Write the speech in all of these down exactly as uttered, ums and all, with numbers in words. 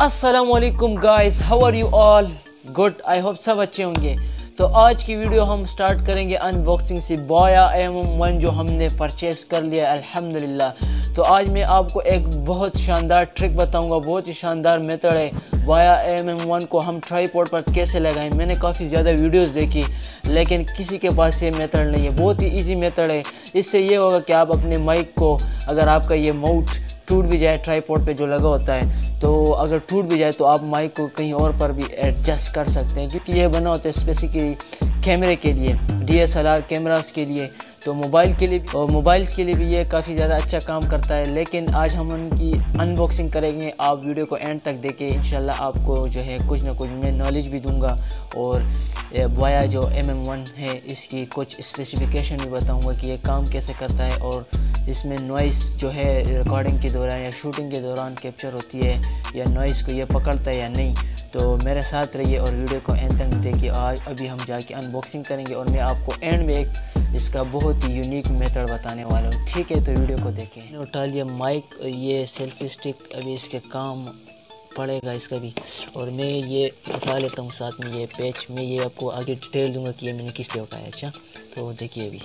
अस्सलामुअलैकुम guys, how are you all? Good, I hope सब अच्छे होंगे। तो आज की वीडियो हम स्टार्ट करेंगे अनबॉक्सिंग से बोया एम एम वन जो हमने परचेस कर लिया अल्हम्दुलिल्लाह। तो आज मैं आपको एक बहुत शानदार ट्रिक बताऊंगा, बहुत ही शानदार मेथड है बोया एम एम वन को हम ट्राईपॉड पर कैसे लगाएं। मैंने काफ़ी ज़्यादा वीडियोस देखी लेकिन किसी के पास ये मेथड नहीं है। बहुत ही इजी मेथड है। इससे ये होगा कि आप अपने माइक को, अगर आपका ये माउथ टूट भी जाए ट्राईपॉड पे जो लगा होता है, तो अगर टूट भी जाए तो आप माइक को कहीं और पर भी एडजस्ट कर सकते हैं, क्योंकि ये बना होता है स्पेसिफिकली कैमरे के लिए, D S L R cameras के लिए, तो मोबाइल के लिए भी, और मोबाइल्स के लिए भी ये काफ़ी ज़्यादा अच्छा काम करता है। लेकिन आज हम उनकी अनबॉक्सिंग करेंगे। आप वीडियो को एंड तक देखें, इंशाल्लाह आपको जो है कुछ ना कुछ मैं नॉलेज भी दूंगा और बोया जो एम एम वन है इसकी कुछ स्पेसिफिकेशन भी बताऊंगा कि ये काम कैसे करता है, और इसमें नॉइस जो है रिकॉर्डिंग के दौरान या शूटिंग के दौरान कैप्चर होती है या नॉइस को ये पकड़ता है या नहीं। तो मेरे साथ रहिए और वीडियो को एंड तक देखिए। आज अभी हम जाके अनबॉक्सिंग करेंगे और मैं आपको एंड में एक इसका बहुत ही यूनिक मेथड बताने वाला हूँ, ठीक है? तो वीडियो को देखें। मैंने उठा लिया माइक, ये सेल्फी स्टिक अभी इसके काम पड़ेगा इसका भी, और मैं ये उठा लेता हूँ साथ में ये पैच। मैं ये आपको आगे डिटेल दूंगा कि ये मैंने किस लिए उठाया। अच्छा, तो देखिए अभी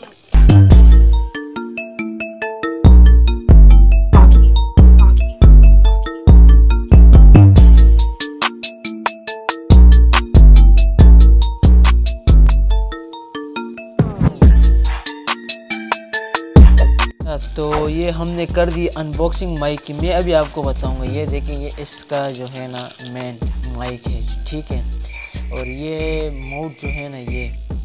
तो ये हमने कर दी अनबॉक्सिंग माइक की। मैं अभी आपको बताऊंगा, ये देखिए ये इसका जो है ना मेन माइक है, ठीक है? और ये माउथ जो है ना ये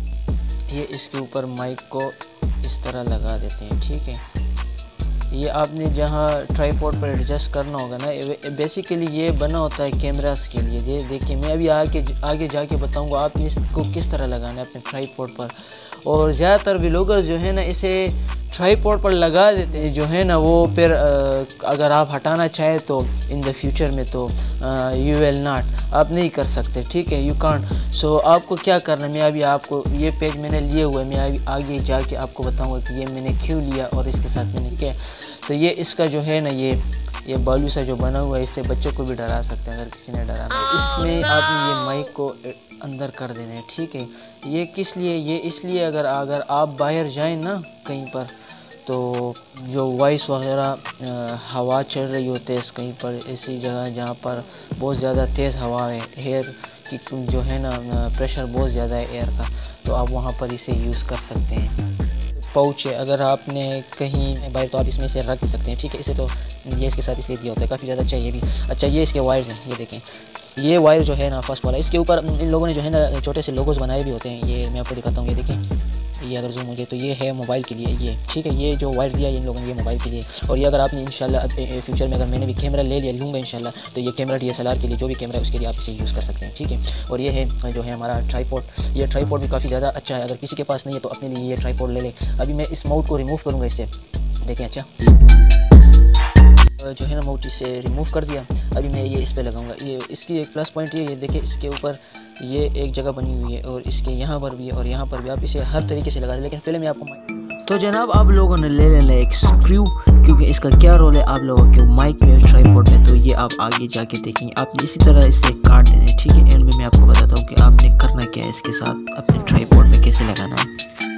ये इसके ऊपर माइक को इस तरह लगा देते हैं, ठीक है? ये आपने जहाँ ट्राईपॉड पर एडजस्ट करना होगा ना, बेसिकली ये बना होता है कैमरास के लिए। ये देखिए मैं अभी आगे आगे जाके बताऊंगा आपने इसको किस तरह लगाना है अपने ट्राईपॉड पर। और ज़्यादातर व्लॉगर्स जो है ना इसे ट्राईपॉड पर लगा देते हैं जो है ना, वो फिर अगर आप हटाना चाहे तो इन द फ्यूचर में तो यू विल नॉट, आप नहीं कर सकते, ठीक है? You can't. सो आपको क्या करना है, मैं अभी आपको ये पेज मैंने लिए हुए, मैं अभी आगे जाके आपको बताऊंगा कि ये मैंने क्यों लिया और इसके साथ मैंने क्या। तो ये इसका जो है ना ये ये बालू सा जो बना हुआ है, इससे बच्चों को भी डरा सकते हैं अगर किसी ने डराना है। इसमें आपने ये माइक को अंदर कर देना है, ठीक है? ये किस लिए? ये इसलिए अगर अगर आप बाहर जाएं ना कहीं पर, तो जो वॉइस वगैरह हवा चल रही होती है कहीं पर ऐसी जगह जहाँ पर बहुत ज़्यादा तेज़ हवा है, एयर की जो है ना प्रेशर बहुत ज़्यादा है एयर का, तो आप वहाँ पर इसे यूज़ कर सकते हैं। पाउच है, अगर आपने कहीं बाहर तो आप इसमें से रख भी सकते हैं, ठीक है? इसे तो ये इसके साथ इसलिए दिया होता है, काफ़ी ज़्यादा अच्छा ये भी। अच्छा, ये इसके वायर्स हैं, ये देखें ये वायर जो है ना फर्स्ट वाला, इसके ऊपर इन लोगों ने जो है ना छोटे से लोगोज बनाए भी होते हैं। ये मैं आपको दिखाता हूँ, ये देखें, ये अगर जो मुझे तो ये है मोबाइल के लिए, ये ठीक है? ये जो वायर दिया है इन लोगों ने ये मोबाइल के लिए। और ये अगर आपने इंशाल्लाह फ्यूचर में अगर मैंने भी कैमरा ले लिया लूँगा इंशाल्लाह, तो ये camera D S L R के लिए जो भी कैमरा है उसके लिए आप इसे यूज़ कर सकते हैं, ठीक है? और ये है जो है हमारा ट्राईपॉड। ये ट्राईपॉड भी काफ़ी ज़्यादा अच्छा है, अगर किसी के पास नहीं है तो अपने लिए ये ट्राईपॉड ले ले। अभी मैं इस माउथ को रिमूव करूँगा इससे, देखें। अच्छा, जो है ना माउथ इसे रिमूव कर दिया। अभी मैं ये इस पे लगाऊंगा। ये इसकी एक प्लस पॉइंट ये ये देखिए इसके ऊपर ये एक जगह बनी हुई है और इसके यहाँ पर भी है और यहाँ पर भी, आप इसे हर तरीके से लगा दें। लेकिन पहले मैं आपको तो जनाब आप लोगों ने ले लेना एक स्क्रू, क्योंकि इसका क्या रोल है आप लोगों के माइक में ट्राईपॉड में, तो ये आप आगे जाके देखेंगे। आपने इसी तरह इसे काट देना है, ठीक है? एंड में मैं आपको बताता हूँ कि आपने करना क्या है इसके साथ, अपने ट्राईपॉड में कैसे लगाना है।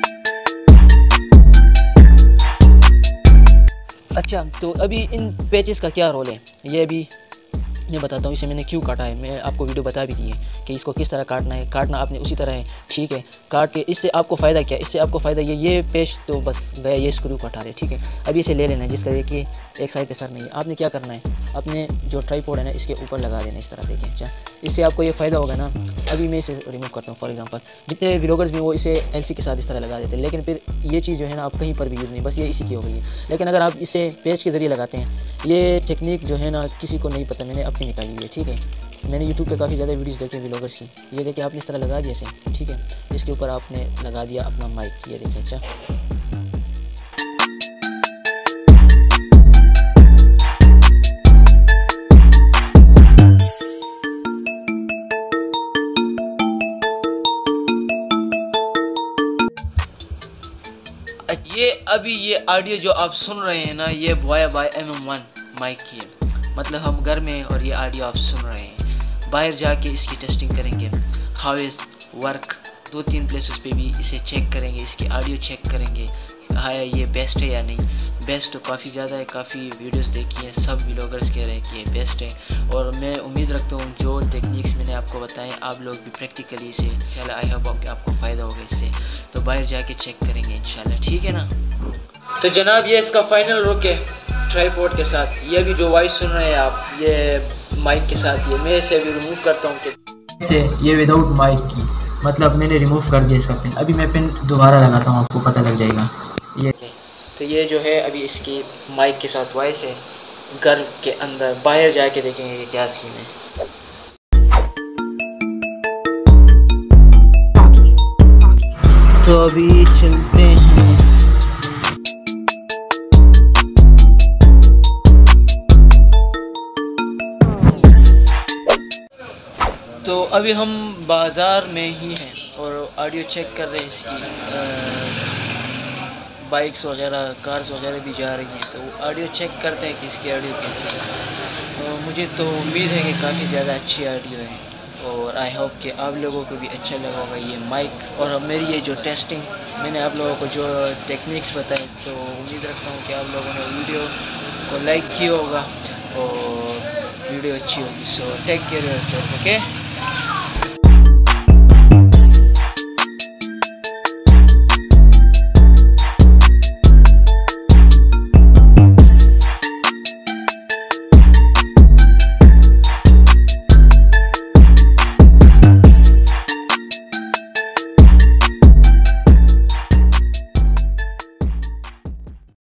अच्छा, तो अभी इन पेचेस का क्या रोल है ये अभी मैं बताता हूँ। इसे मैंने क्यों काटा है, मैं आपको वीडियो बता भी दी है कि इसको किस तरह काटना है। काटना आपने उसी तरह है, ठीक है? काट के इससे आपको फ़ायदा क्या है? इससे आपको फ़ायदा ये ये पेच तो बस गया, ये स्क्रू को हटा रहे, ठीक है? अभी इसे ले लेना है जिसका ये कि एक साइड पे सर नहीं है। आपने क्या करना है, अपने जो ट्राईपॉड है ना इसके ऊपर लगा देना इस तरह, देखें। अच्छा, इससे आपको ये फ़ायदा होगा ना। अभी मैं इसे रिमूव करता हूँ। फॉर एग्जांपल जितने व्लॉगर्स भी वो इसे एल्फी के साथ इस तरह लगा देते हैं, लेकिन फिर ये चीज़ जो है ना आप कहीं पर भी यूज़ नहीं, बस ये इसी की हो गई है। लेकिन अगर आप इसे पेच के ज़रिए लगाते हैं, ये टेक्निक जो है ना किसी को नहीं पता, मैंने अपनी निकाली हुई है, ठीक है? मैंने यूट्यूब पे काफ़ी ज़्यादा वीडियोस देखे व्लॉगर्स की। ये देखिए आपने इस तरह लगा दिया इसे, ठीक है? इसके ऊपर आपने लगा दिया अपना माइक, ये देखिए। अच्छा, ये अभी ये ऑडियो जो आप सुन रहे हैं ना, ये Boya by M M one mic की है। मतलब हम घर में और ये ऑडियो आप सुन रहे हैं। बाहर जाके इसकी टेस्टिंग करेंगे, हाउ इज़ वर्क, दो तीन प्लेसेस पे भी इसे चेक करेंगे, इसकी ऑडियो चेक करेंगे, हाँ ये बेस्ट है या नहीं। बेस्ट तो काफ़ी ज़्यादा है, काफ़ी वीडियोस देखी हैं, सब व्लॉगर्स कह रहे हैं कि ये बेस्ट है। और मैं उम्मीद रखता हूँ जो टेक्निक्स मैंने आपको बताएं आप लोग भी प्रैक्टिकली इसे इंशाल्लाह, आई होप कि आपको फ़ायदा होगा इससे। तो बाहर जाके चेक करेंगे इंशाल्लाह, ठीक है ना। तो जनाब ये इसका फाइनल लुक है ट्राइपॉड के साथ। ये भी जो वॉइस सुन रहे हैं आप, ये माइक के साथ, ये मैं इसे भी रिमूव करता हूँ कि से ये विदाउट माइक की, मतलब मैंने रिमूव कर दिया इसका पिन। अभी मैं पिन दोबारा लगाता हूँ, आपको पता लग जाएगा। ये तो ये जो है अभी इसकी माइक के साथ वॉइस है। घर के अंदर बाहर जाके देखेंगे कि क्या सीन है। तो अभी चलते हैं। तो अभी हम बाज़ार में ही हैं और ऑडियो चेक कर रहे हैं इसकी। बाइक्स वगैरह, कार्स वगैरह भी जा रही हैं, तो ऑडियो चेक करते हैं कि इसकी ऑडियो कैसी है। तो मुझे तो उम्मीद है कि काफ़ी ज़्यादा अच्छी ऑडियो है और आई होप कि आप लोगों को भी अच्छा लगा होगा ये माइक और मेरी ये जो टेस्टिंग मैंने आप लोगों को जो टेक्निक्स बताए। तो उम्मीद रखता हूँ कि आप लोगों ने वीडियो को लाइक किया होगा और वीडियो अच्छी होगी। So take care yourself, okay.